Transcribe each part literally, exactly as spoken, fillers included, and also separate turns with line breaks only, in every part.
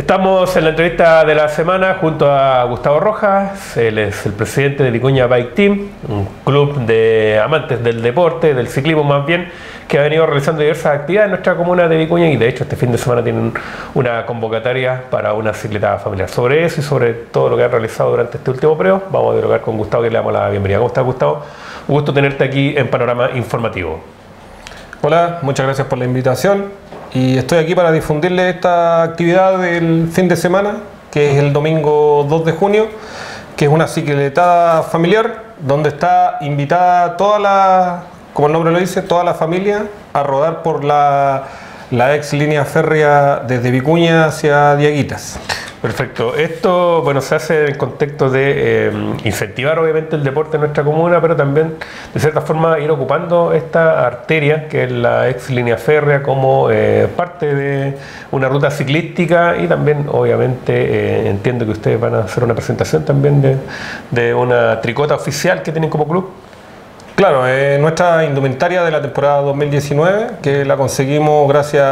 Estamos en la entrevista de la semana junto a Gustavo Rojas. Él es el presidente de Vicuña Bike Team, un club de amantes del deporte, del ciclismo más bien, que ha venido realizando diversas actividades en nuestra comuna de Vicuña, y de hecho este fin de semana tienen una convocatoria para una cicletada familiar. Sobre eso y sobre todo lo que han realizado durante este último periodo vamos a dialogar con Gustavo, que le damos la bienvenida. ¿Cómo estás, Gustavo? Un gusto tenerte aquí en Panorama Informativo.
Hola, muchas gracias por la invitación. Y estoy aquí para difundirle esta actividad del fin de semana, que es el domingo dos de junio, que es una cicletada familiar, donde está invitada toda la, como el nombre lo dice, toda la familia a rodar por la, la ex línea férrea desde Vicuña hacia Diaguitas.
Perfecto. Esto, bueno, se hace en el contexto de eh, incentivar obviamente el deporte en nuestra comuna, pero también de cierta forma ir ocupando esta arteria que es la ex línea férrea como eh, parte de una ruta ciclística, y también obviamente eh, entiendo que ustedes van a hacer una presentación también de, de una tricota oficial que tienen como club.
Claro, eh, nuestra indumentaria de la temporada dos mil diecinueve, que la conseguimos gracias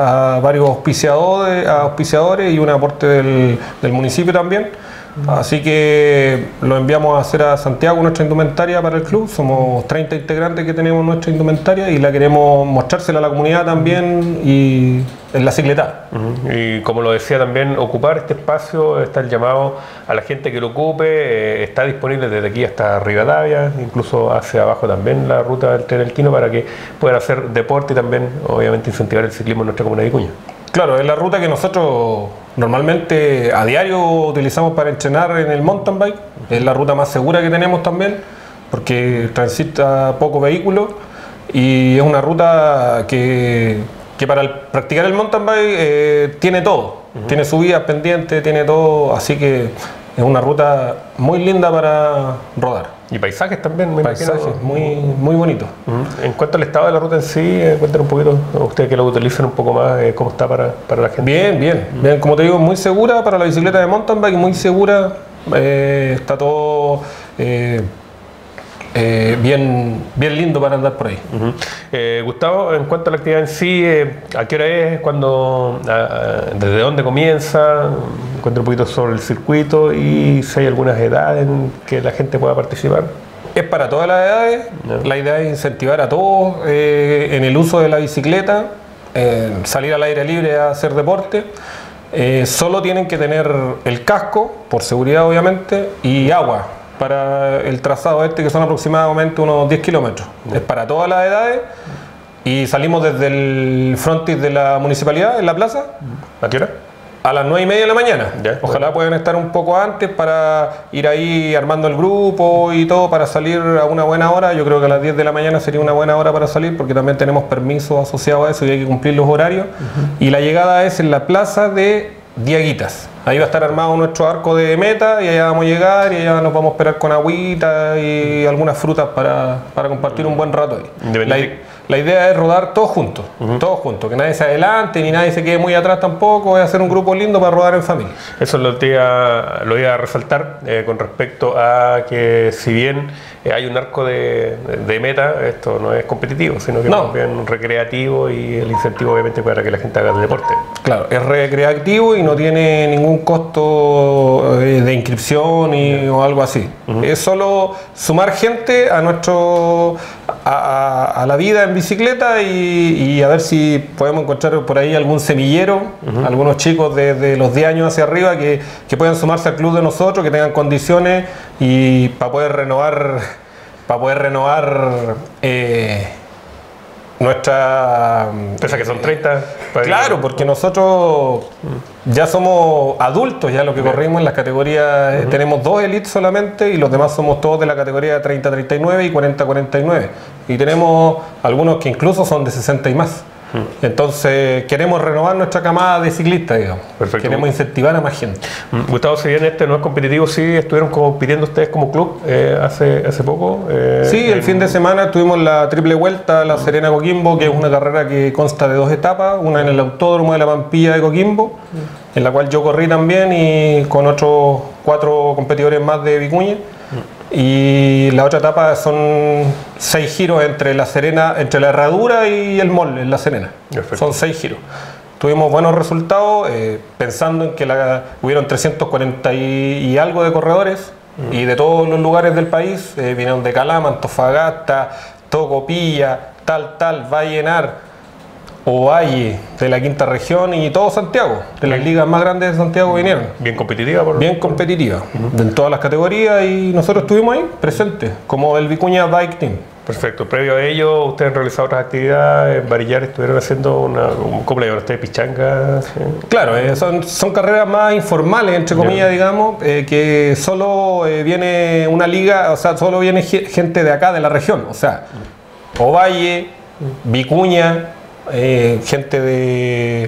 a varios auspiciadores, a auspiciadores y un aporte del, del municipio también. Así que lo enviamos a hacer a Santiago, nuestra indumentaria para el club. Somos treinta integrantes que tenemos nuestra indumentaria y la queremos mostrársela a la comunidad también y en la cicleta.
Uh-huh. Y como lo decía también, ocupar este espacio, está el llamado a la gente que lo ocupe, eh, está disponible desde aquí hasta Rivadavia, incluso hacia abajo también la ruta del Tren Elquino, para que puedan hacer deporte y también obviamente incentivar el ciclismo en nuestra comuna de Vicuña.
Claro, es la ruta que nosotros normalmente a diario utilizamos para entrenar en el mountain bike. Es la ruta más segura que tenemos también, porque transita poco vehículo y es una ruta que, que para el, practicar el mountain bike eh, tiene todo. Uh-huh. Tiene subidas pendientes, tiene todo, así que es una ruta muy linda para rodar.
Y paisajes también, me
paisajes
imagino.
muy, muy bonitos.
Uh-huh. En cuanto al estado de la ruta en sí, eh, cuéntanos un poquito, ustedes que lo utilizan un poco más, eh, cómo está para, para la gente.
Bien, bien, uh-huh. bien, como te digo, muy segura para la bicicleta de mountain bike, muy segura, eh, está todo eh, eh, bien, bien lindo para andar por ahí.
Uh-huh. eh, Gustavo, en cuanto a la actividad en sí, eh, ¿a qué hora es? ¿Cuándo, a, a, ¿Desde dónde comienza? Cuéntanos un poquito sobre el circuito y si hay algunas edades en que la gente pueda participar.
Es para todas las edades. No. La idea es incentivar a todos eh, en el uso de la bicicleta, eh, salir al aire libre a hacer deporte. Eh, solo tienen que tener el casco, por seguridad obviamente, y agua para el trazado este, que son aproximadamente unos diez kilómetros. No. Es para todas las edades y salimos desde el frontis de la municipalidad, en la plaza.
¿A qué hora?
A las nueve y media de la mañana.
Ya,
Ojalá
bueno.
puedan estar un poco antes para ir ahí armando el grupo y todo, para salir a una buena hora. Yo creo que a las diez de la mañana sería una buena hora para salir, porque también tenemos permisos asociados a eso y hay que cumplir los horarios. Uh-huh. Y la llegada es en la plaza de Diaguitas. Ahí va a estar armado nuestro arco de meta y allá vamos a llegar y allá nos vamos a esperar con agüita y algunas frutas para, para compartir un buen rato ahí. La, la idea es rodar todos juntos, uh-huh. todos juntos, que nadie se adelante ni nadie se quede muy atrás tampoco. Es hacer un grupo lindo para rodar en familia.
Eso lo iba, lo iba a resaltar eh, con respecto a que si bien eh, hay un arco de, de meta, esto no es competitivo, sino que
no.
es bien recreativo, y el incentivo obviamente para que la gente haga el deporte.
Claro, es recreativo y no tiene ningún costo de inscripción y, yeah. o algo así. Uh-huh. Es solo sumar gente a nuestro a, a, a la vida en bicicleta y, y a ver si podemos encontrar por ahí algún semillero, uh-huh. algunos chicos de, de los diez años hacia arriba que, que puedan sumarse al club de nosotros, que tengan condiciones y para poder renovar para poder renovar eh, nuestra...
Pese a que son treinta.
Claro, porque nosotros ya somos adultos, ya lo que corrimos en las categorías, uh-huh. tenemos dos elites solamente y los demás somos todos de la categoría treinta a treinta y nueve y cuarenta a cuarenta y nueve. Y tenemos algunos que incluso son de sesenta y más. Entonces queremos renovar nuestra camada de ciclistas, digamos.
Perfecto.
Queremos incentivar a más gente.
Gustavo, si bien este no es competitivo, sí estuvieron compitiendo ustedes como club eh, hace, hace poco. Eh,
sí, el en... fin de semana tuvimos la triple vuelta, la Serena Coquimbo, que es una carrera que consta de dos etapas, una en el Autódromo de la Pampilla de Coquimbo, en la cual yo corrí también y con otros cuatro competidores más de Vicuña. Y la otra etapa son seis giros entre la Serena, entre la Herradura y el Mall en La Serena. Perfecto. Son seis giros. tuvimos buenos resultados, eh, pensando en que la, hubieron trescientos cuarenta y, y algo de corredores, mm. y de todos los lugares del país, eh, vinieron de Calama, Antofagasta, Tocopilla, tal, tal, Vallenar, Ovalle, de la quinta región y todo Santiago, de las ligas más grandes de Santiago vinieron.
Bien competitiva, por
Bien competitiva, uh-huh. en todas las categorías, y nosotros estuvimos ahí presentes, como el Vicuña Bike Team.
Perfecto. Previo a ello, ustedes han realizado otras actividades, en Varillar estuvieron haciendo una, ¿cómo le llaman ustedes? ¿Pichanga? ¿Sí?
Claro, eh, son, son carreras más informales, entre comillas, yeah. digamos, eh, que solo eh, viene una liga, o sea, solo viene gente de acá, de la región, o sea, Ovalle, Vicuña, Eh, gente de,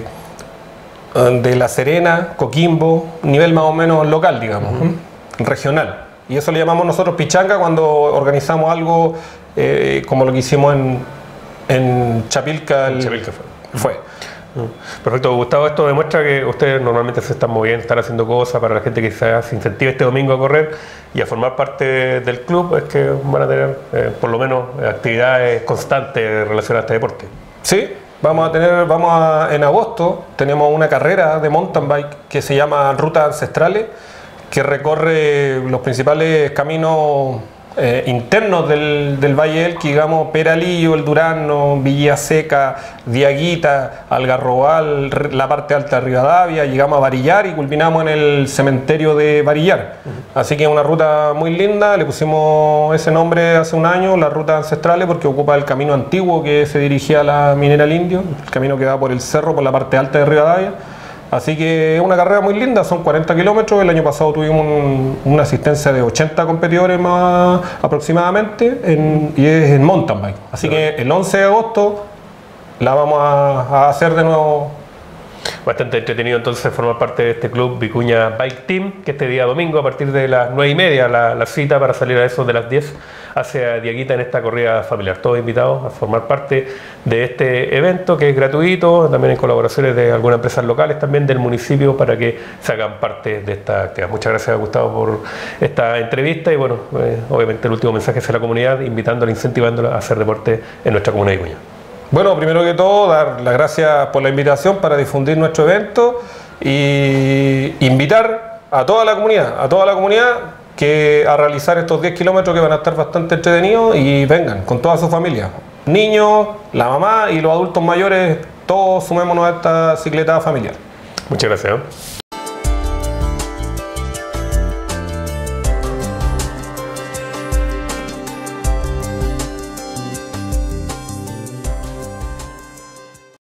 de La Serena, Coquimbo, nivel más o menos local, digamos, uh-huh. regional. Y eso le llamamos nosotros pichanga cuando organizamos algo eh, como lo que hicimos en, en Chapilca. El,
Chapilca fue.
fue.
Uh-huh. Perfecto, Gustavo, esto demuestra que ustedes normalmente se están moviendo, están haciendo cosas para la gente que se incentive este domingo a correr y a formar parte del club, es que van a tener eh, por lo menos actividades constantes relacionadas a este deporte.
Sí. Vamos a tener, vamos a, en agosto tenemos una carrera de mountain bike que se llama Rutas Ancestrales, que recorre los principales caminos eh, internos del, del Valle del Elqui, digamos, Peralillo, El Durazno, Villa Seca, Diaguita, Algarrobal, la parte alta de Rivadavia, llegamos a Varillar y culminamos en el cementerio de Varillar. Uh-huh. Así que es una ruta muy linda, le pusimos ese nombre hace un año, las Rutas Ancestrales, porque ocupa el camino antiguo que se dirigía a la minera El Indio, el camino que va por el cerro, por la parte alta de Rivadavia. Así que es una carrera muy linda, son cuarenta kilómetros, el año pasado tuvimos un, una asistencia de ochenta competidores más aproximadamente, en, y es en mountain bike. Así que el once de agosto la vamos a, a hacer de nuevo.
Bastante entretenido entonces formar parte de este club Vicuña Bike Team, que este día domingo a partir de las nueve y media la, la cita para salir a eso de las diez hacia Diaguita en esta corrida familiar. Todos invitados a formar parte de este evento que es gratuito, también en colaboraciones de algunas empresas locales también del municipio para que se hagan parte de esta actividad. Muchas gracias, Gustavo, por esta entrevista y bueno, eh, obviamente el último mensaje hacia la comunidad, invitándola, incentivándola a hacer deporte en nuestra comuna de Vicuña.
Bueno, primero que todo, dar las gracias por la invitación para difundir nuestro evento y invitar a toda la comunidad, a toda la comunidad que a realizar estos diez kilómetros que van a estar bastante entretenidos y vengan con toda su familia. Niños, la mamá y los adultos mayores, todos sumémonos a esta cicleta familiar.
Muchas gracias.